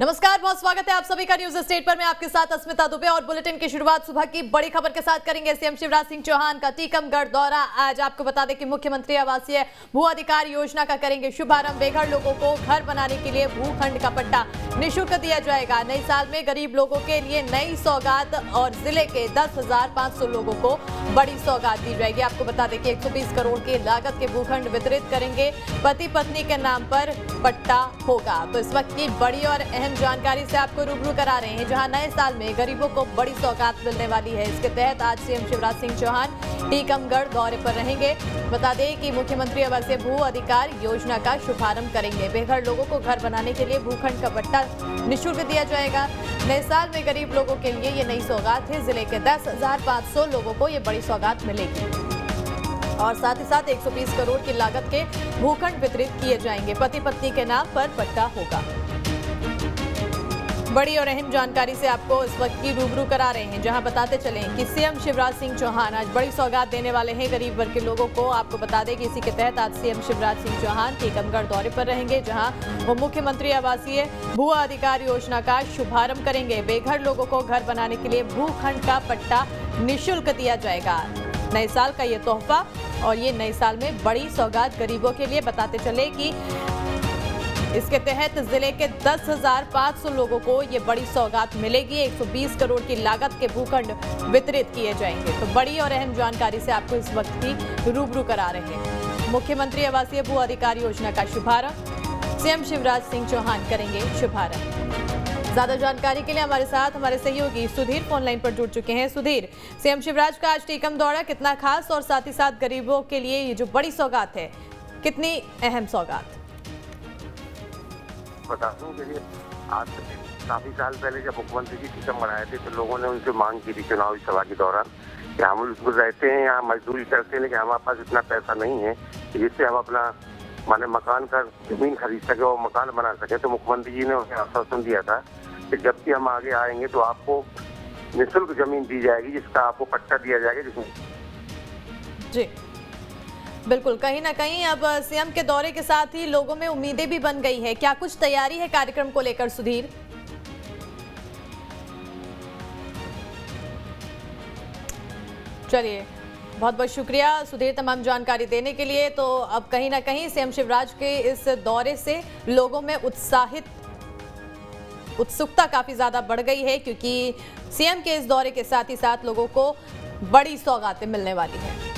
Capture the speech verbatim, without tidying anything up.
नमस्कार, बहुत स्वागत है आप सभी का न्यूज स्टेट पर। मैं आपके साथ अस्मिता दुबे और बुलेटिन की शुरुआत सुबह की बड़ी खबर के साथ करेंगे। सीएम शिवराज सिंह चौहान का टीकमगढ़ दौरा। आज आपको बता दें कि मुख्यमंत्री आवासीय भू अधिकार योजना का करेंगे शुभारंभ। बेघर लोगों को घर बनाने के लिए भूखंड का पट्टा निःशुल्क दिया जाएगा। नए साल में गरीब लोगों के लिए नई सौगात और जिले के दस हजार पाँच सौ लोगों को बड़ी सौगात दी जाएगी। आपको बता दें कि एक सौ बीस करोड़ की लागत के भूखंड वितरित करेंगे। पति पत्नी के नाम पर पट्टा होगा। तो इस वक्त की बड़ी और अहम जानकारी से आपको रूबरू करा रहे हैं, जहां नए साल में गरीबों को बड़ी सौगात मिलने वाली है। इसके तहत आज सीएम शिवराज सिंह चौहान टीकमगढ़ दौरे पर रहेंगे। बता दें कि मुख्यमंत्री आवासीय भू अधिकार योजना का शुभारंभ करेंगे। बेघर लोगों को घर बनाने के लिए भूखंड का पट्टा निःशुल्क दिया जाएगा। नए साल में गरीब लोगों के लिए ये नई सौगात है। जिले के दस हजार पाँच सौ लोगों को ये बड़ी सौगात मिलेगी और साथ ही साथ एक सौ बीस करोड़ की लागत के भूखंड वितरित किए जाएंगे। पति पत्नी के नाम पर पट्टा होगा। बड़ी और अहम जानकारी से आपको इस वक्त की रूबरू करा रहे हैं, जहां बताते चलें कि सीएम शिवराज सिंह चौहान आज बड़ी सौगात देने वाले हैं गरीब वर्ग के लोगों को। आपको बता दें कि इसी के तहत आज सीएम शिवराज सिंह चौहान टीकमगढ़ दौरे पर रहेंगे, जहां वो मुख्यमंत्री आवासीय भू अधिकार योजना का शुभारंभ करेंगे। बेघर लोगों को घर बनाने के लिए भूखंड का पट्टा निःशुल्क दिया जाएगा। नए साल का ये तोहफा और ये नए साल में बड़ी सौगात गरीबों के लिए। बताते चले कि इसके तहत जिले के दस हजार पाँच सौ लोगों को ये बड़ी सौगात मिलेगी। एक सौ बीस करोड़ की लागत के भूखंड वितरित किए जाएंगे। तो बड़ी और अहम जानकारी से आपको इस वक्त की रूबरू करा रहे हैं। मुख्यमंत्री आवासीय भू अधिकार योजना का शुभारंभ सीएम शिवराज सिंह चौहान करेंगे शुभारंभ। ज्यादा जानकारी के लिए हमारे साथ हमारे सहयोगी सुधीर फोन लाइन पर जुड़ चुके हैं। सुधीर, सीएम शिवराज का आज टीकम दौरा कितना खास और साथ ही साथ गरीबों के लिए ये जो बड़ी सौगात है, कितनी अहम सौगात? बता दूं के लिए आज से काफी साल पहले जब मुख्यमंत्री जी टीकमगढ़ आए थे तो लोगों ने उनसे मांग की थी चुनावी सभा के दौरान कि हम लोग रहते हैं यहाँ, मजदूरी करते हैं, लेकिन हमारे पास इतना पैसा नहीं है जिससे हम अपना माने मकान का जमीन खरीद सके और मकान बना सके। तो मुख्यमंत्री जी ने उन्हें आश्वासन दिया था कि जब भी हम आगे आएंगे तो आपको निःशुल्क जमीन दी जाएगी, जिसका आपको पट्टा दिया जाएगा। जिसमें जी बिल्कुल, कहीं ना कहीं अब सीएम के दौरे के साथ ही लोगों में उम्मीदें भी बन गई है। क्या कुछ तैयारी है कार्यक्रम को लेकर सुधीर? चलिए, बहुत बहुत शुक्रिया सुधीर तमाम जानकारी देने के लिए। तो अब कहीं ना कहीं सीएम शिवराज के इस दौरे से लोगों में उत्साहित उत्सुकता काफी ज्यादा बढ़ गई है, क्योंकि सीएम के इस दौरे के साथ ही साथ लोगों को बड़ी सौगातें मिलने वाली है।